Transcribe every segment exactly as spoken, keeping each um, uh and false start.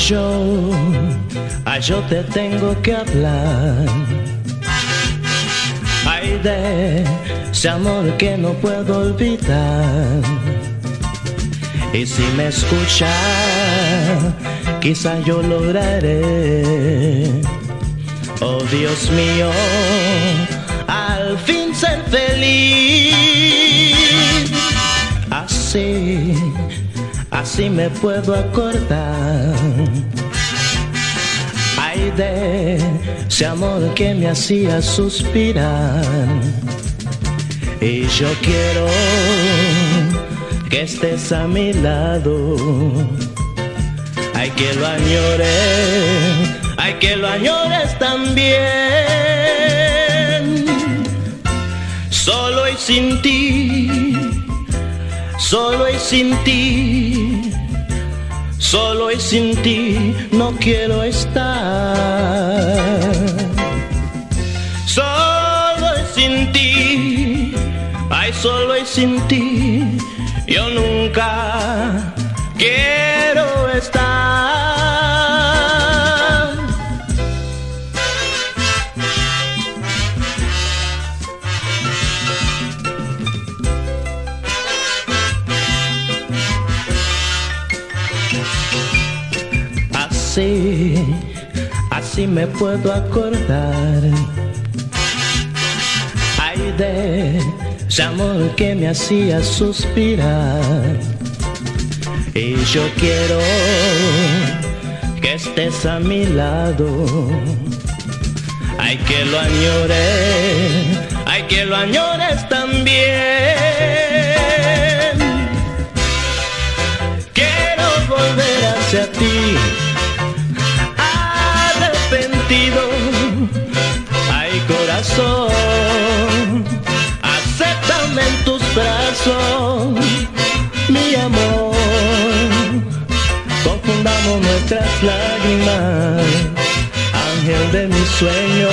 yo, ay, yo te tengo que hablar. Ay, de ese amor que no puedo olvidar. Y si me escucha, quizá yo lograré, oh Dios mío, al fin ser feliz. Así, así me puedo acordar, ay, de ese amor que me hacía suspirar. Y yo quiero que estés a mi lado, ay, que lo añores, ay, que lo añores también. Solo y sin ti, solo y sin ti, solo y sin ti no quiero estar. Solo y sin ti, ay, solo y sin ti yo nunca quiero estar. Así, así me puedo acordar, ay, de ese amor que me hacía suspirar. Y yo quiero que estés a mi lado, ay, que lo añores, ay, que lo añores también. Quiero volver hacia ti, arrepentido, ay, corazón, acéptame en tus brazos, mi amor. Confundamos nuestras lágrimas, ángel de mi sueño.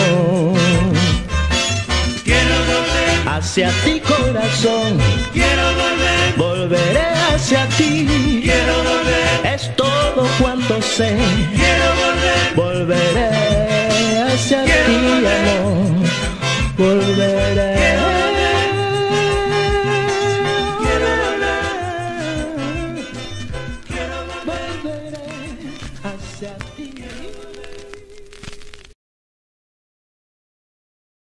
Quiero volver hacia ti, corazón. Quiero volver, volveré hacia ti. Quiero volver, es todo cuanto sé. Quiero volver, volveré hacia quiero ti, volver, amor. Volveré. Quiero volver, quiero volver, Volveré hacia ti.